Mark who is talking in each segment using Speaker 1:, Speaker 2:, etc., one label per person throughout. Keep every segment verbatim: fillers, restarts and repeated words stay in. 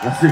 Speaker 1: Merci.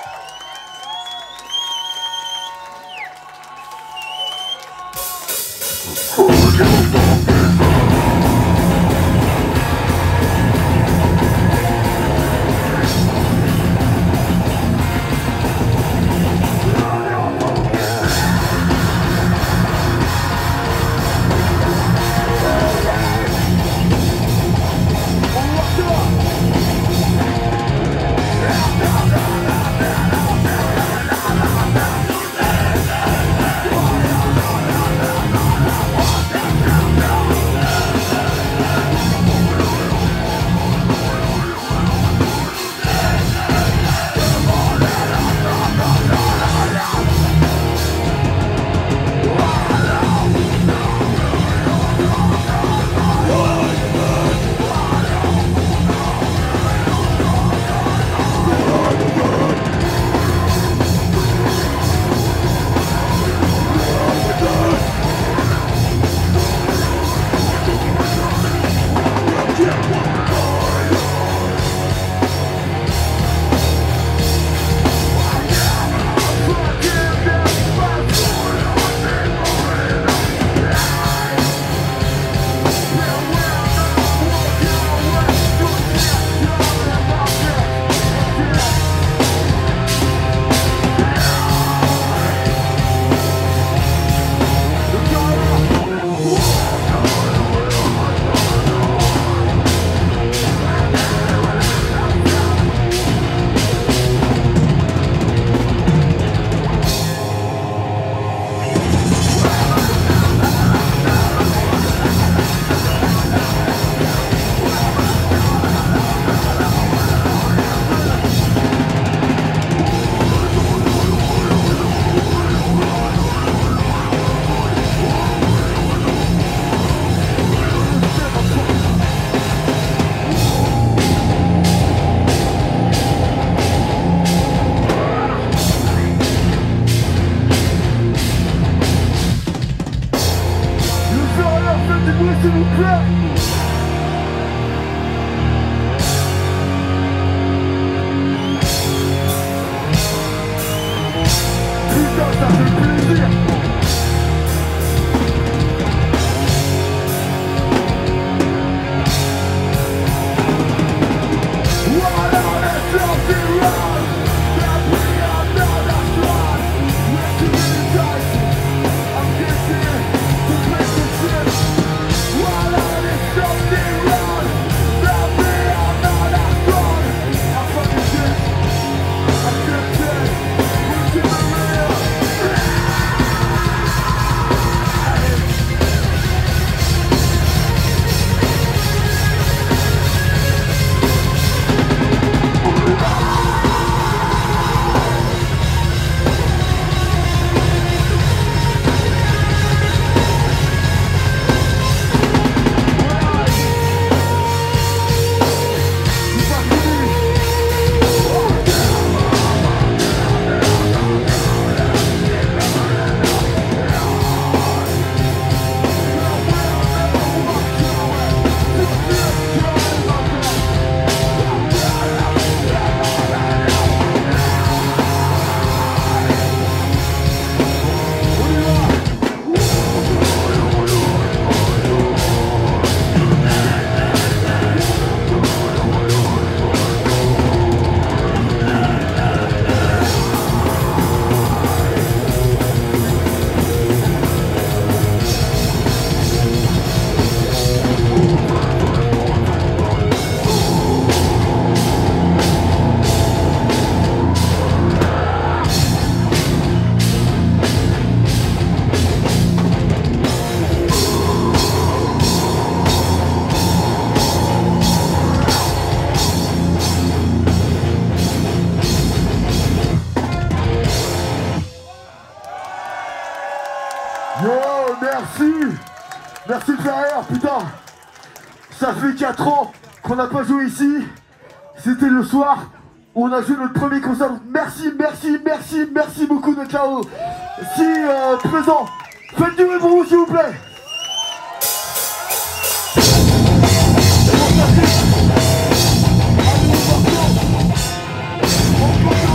Speaker 1: S'il vous plaît. Putain, ça fait plaisir. Voilà, let's go, run. That we are not as one. We're too many times. I'm getting to make the trip. Voilà, let's go, run. That we are not as one. I'm fucking dead. I'm just dead. We're too many. Yo, merci. Merci de derrière, putain. Ça fait quatre ans qu'on n'a pas joué ici. C'était le soir où on a joué notre premier concert. Merci, merci, merci, merci beaucoup de K O. Si euh, présent, faites du bruit pour vous s'il vous plaît. On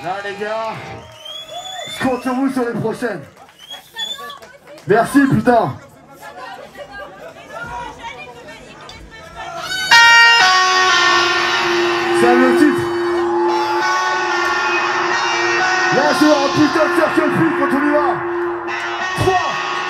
Speaker 1: Là les gars, je compte sur vous sur les prochaines. Merci putain. C'est le titre. Là je vois un putain de cercle plus quand on y va. trois.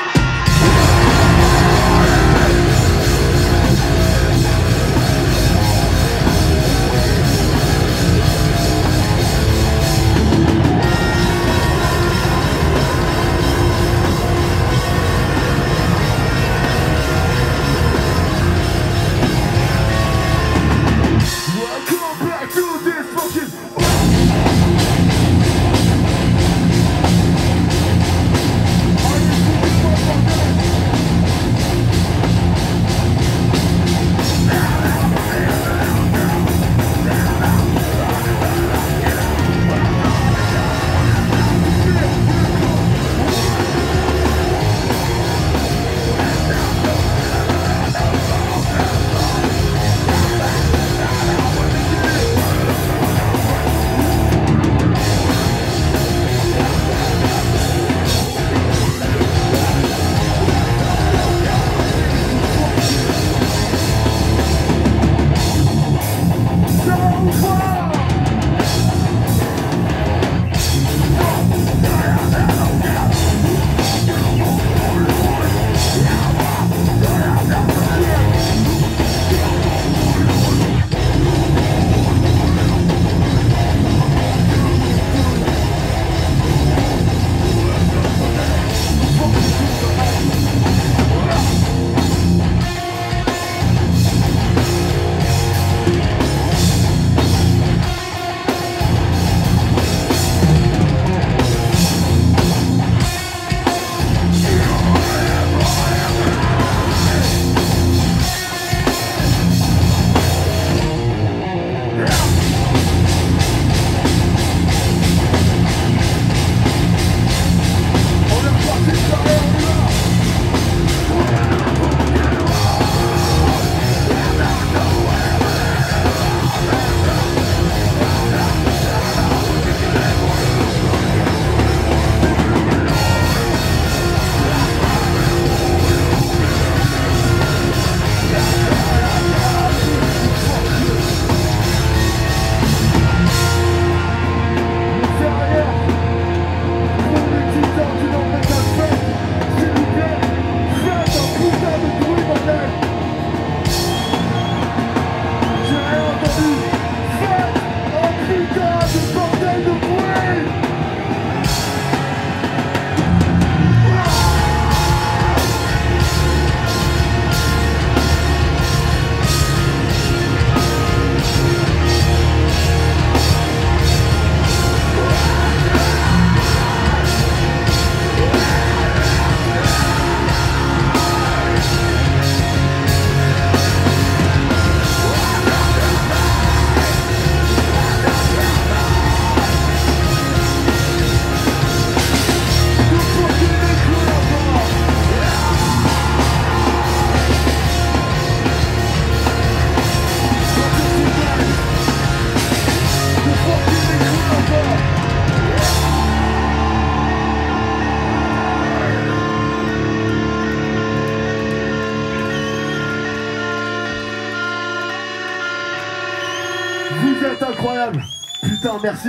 Speaker 1: Vous êtes incroyable. Putain, merci.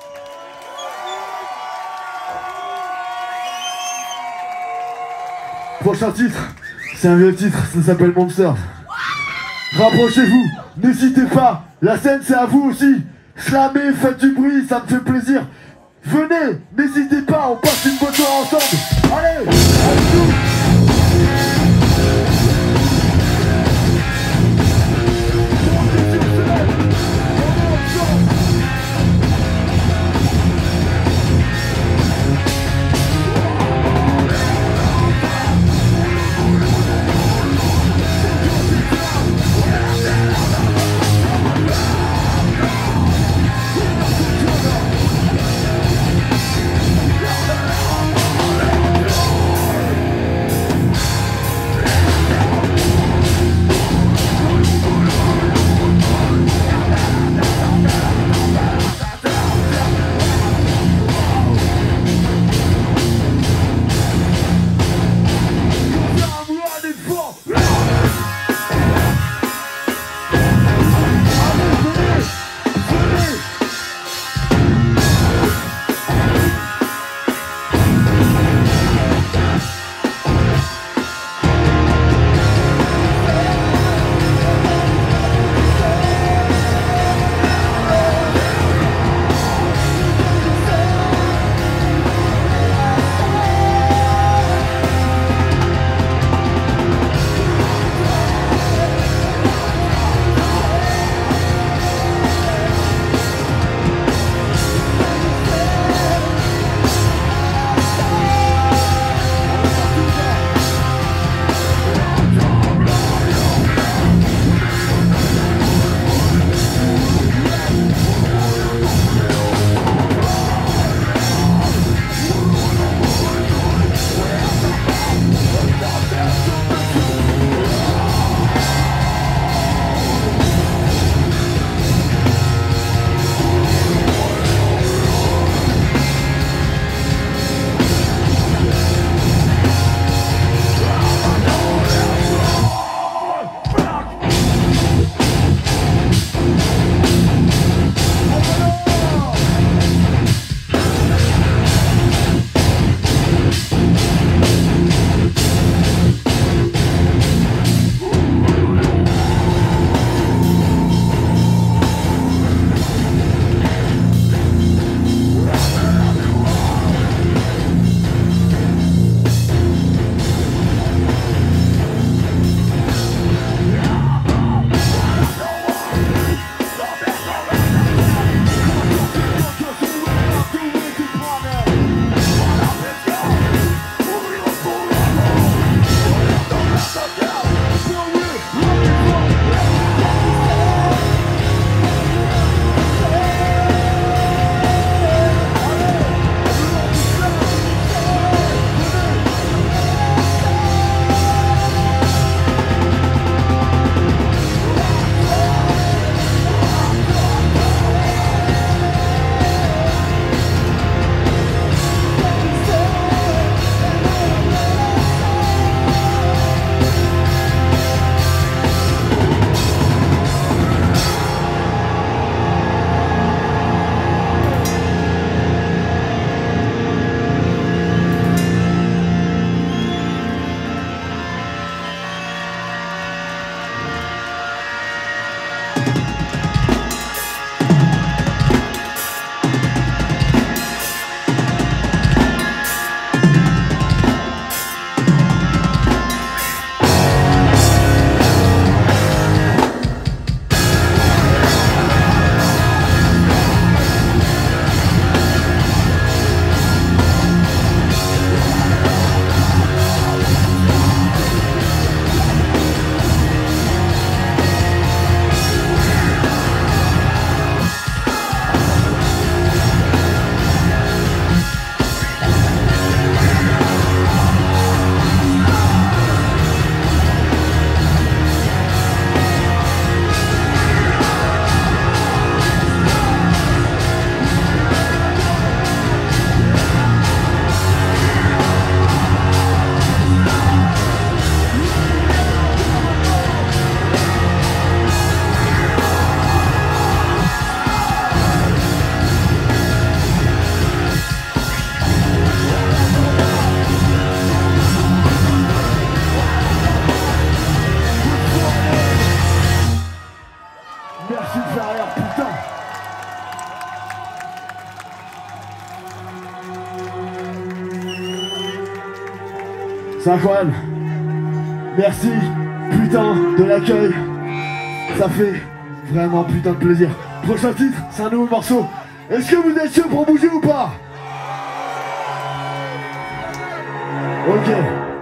Speaker 1: Prochain titre, c'est un vieux titre, ça s'appelle Monster. Rapprochez-vous, n'hésitez pas, la scène c'est à vous aussi. Slamez, faites du bruit, ça me fait plaisir. Venez, n'hésitez pas, on passe une bonne soirée ensemble. Allez, à nous. C'est incroyable. Merci, putain, de l'accueil. Ça fait vraiment putain de plaisir. Prochain titre, c'est un nouveau morceau. Est-ce que vous êtes chaud pour bouger ou pas? Ok.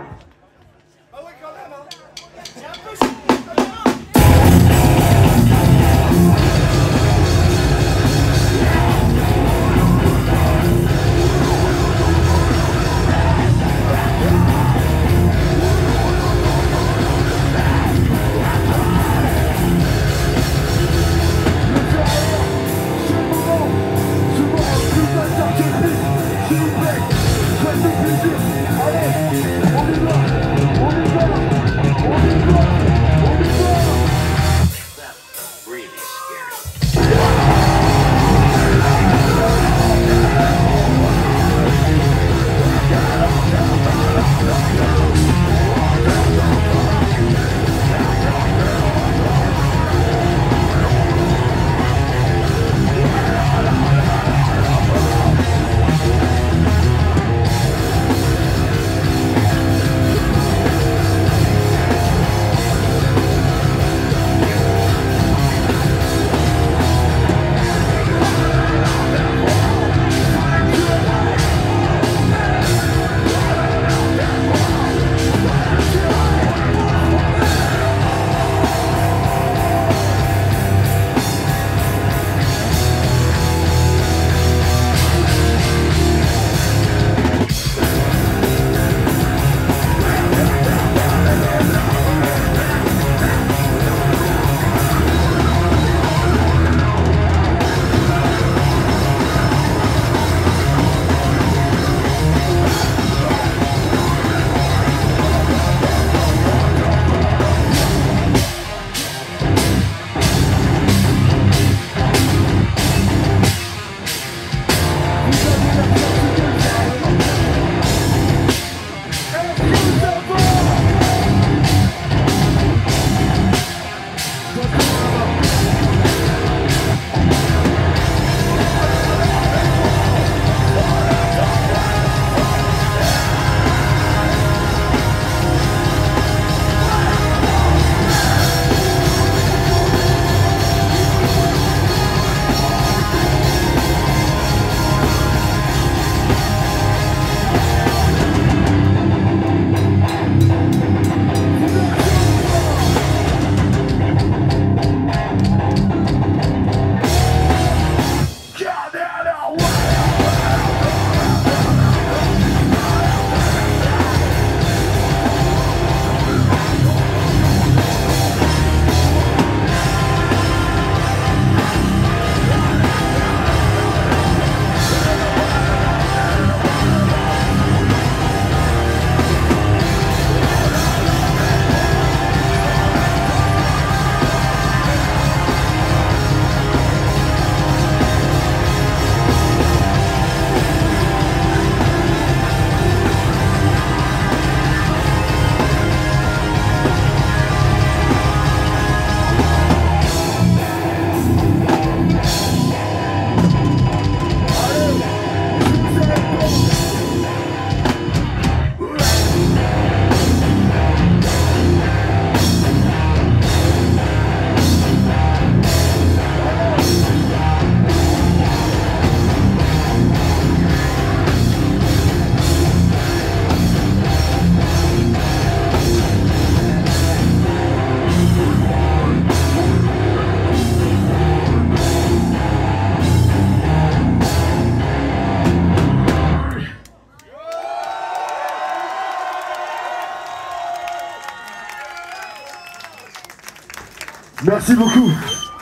Speaker 1: Merci beaucoup.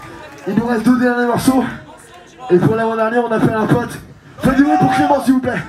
Speaker 1: Il nous reste deux derniers morceaux. Et pour l'avant-dernier, on appelle un pote. Faites du bruit pour Clément, s'il vous plaît.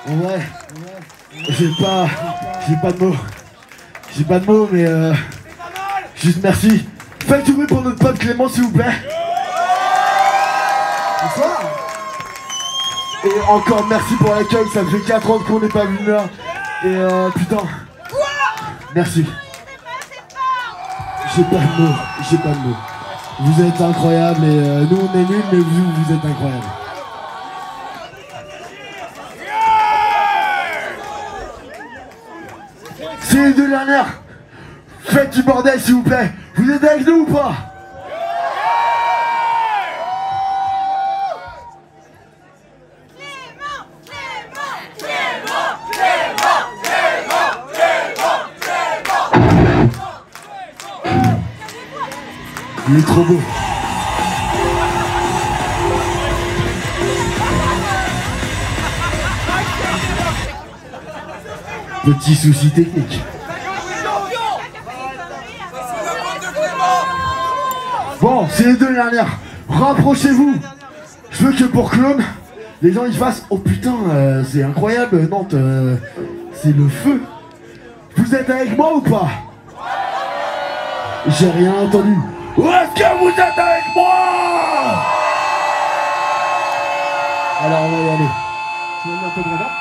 Speaker 2: Ouais, j'ai pas, j'ai pas de mots. J'ai pas de mots, mais euh, juste merci. Faites du bruit pour notre pote Clément, s'il vous plaît. Bonsoir. Et encore merci pour l'accueil, ça fait quatre ans qu'on n'est pas venu là. Et euh, putain, merci. J'ai pas de mots, j'ai pas de mots. Vous êtes incroyables et euh, nous on est nuls, mais vous, vous êtes incroyables. C'est les deux dernières. Faites du bordel s'il vous plaît. Vous êtes avec nous ou pas? Il est trop beau. Petit souci technique. Bon, c'est les deux dernières. Rapprochez-vous. Je veux que pour Clone, les gens ils fassent oh putain, euh, c'est incroyable, Nantes, euh, c'est le feu. Vous êtes avec moi ou pas? J'ai rien entendu. Est-ce que vous êtes avec moi? Alors on va y aller. Tu veux mettre un peu de radar?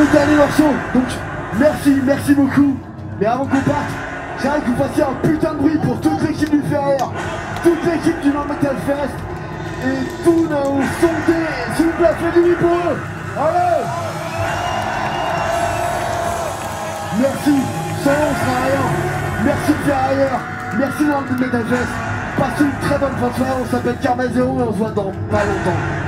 Speaker 2: le dernier morceau. Donc merci, merci beaucoup. Mais avant qu'on parte, j'aimerais que vous fassiez un putain de bruit pour toute l'équipe du Ferrailleur, toute l'équipe du Nord Metal Fest et tous nos sondés. S'il vous plaît, faites du bruit pour eux. Allez. Merci, sans eux on sera rien. Merci de Ferrailleur, merci Nord Metal Fest. Passez une très bonne fin de soirée, on s'appelle Karma Zero et on se voit dans pas longtemps.